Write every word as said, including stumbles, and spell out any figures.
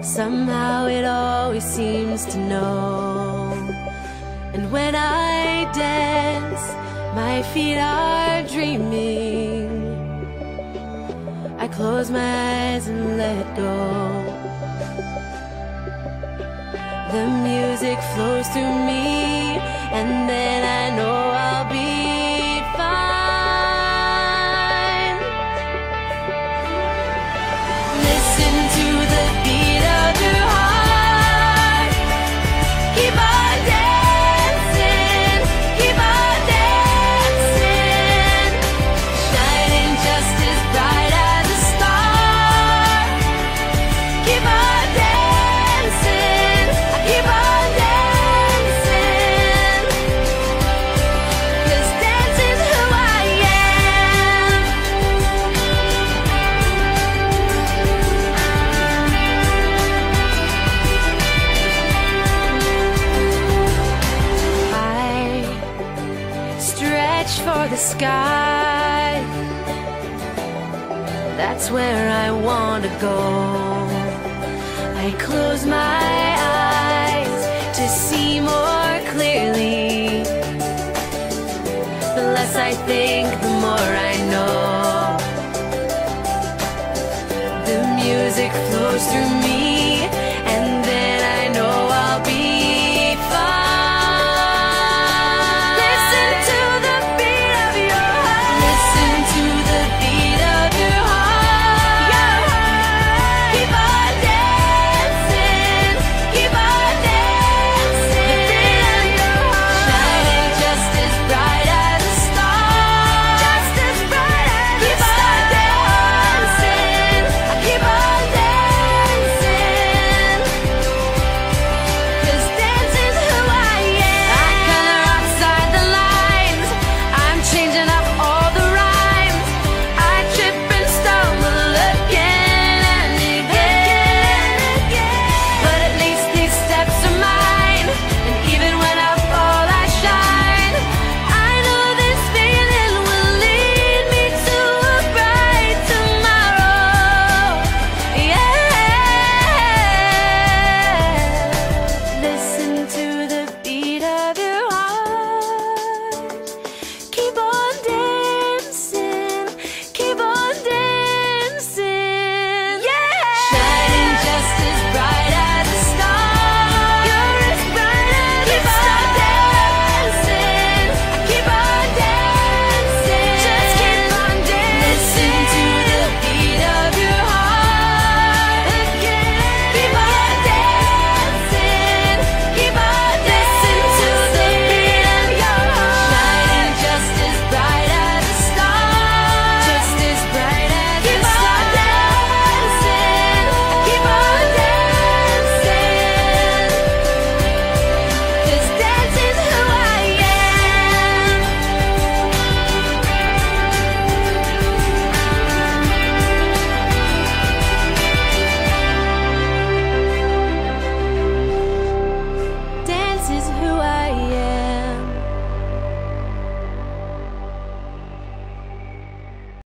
Somehow it always seems to know. And when I dance, my feet are dreaming. I close my eyes and let go. The music flows through me, and then I know I'll be fine. Listen to the beat of your heart. Keep on dancing, keep on dancing, shining just as bright as a star. Keep on dancing, keep on dancing, 'cause dancing's who I am. I stretch for the sky, that's where I want to go. I close my eyes to see more clearly. The less I think, the more I know. The music flows through me,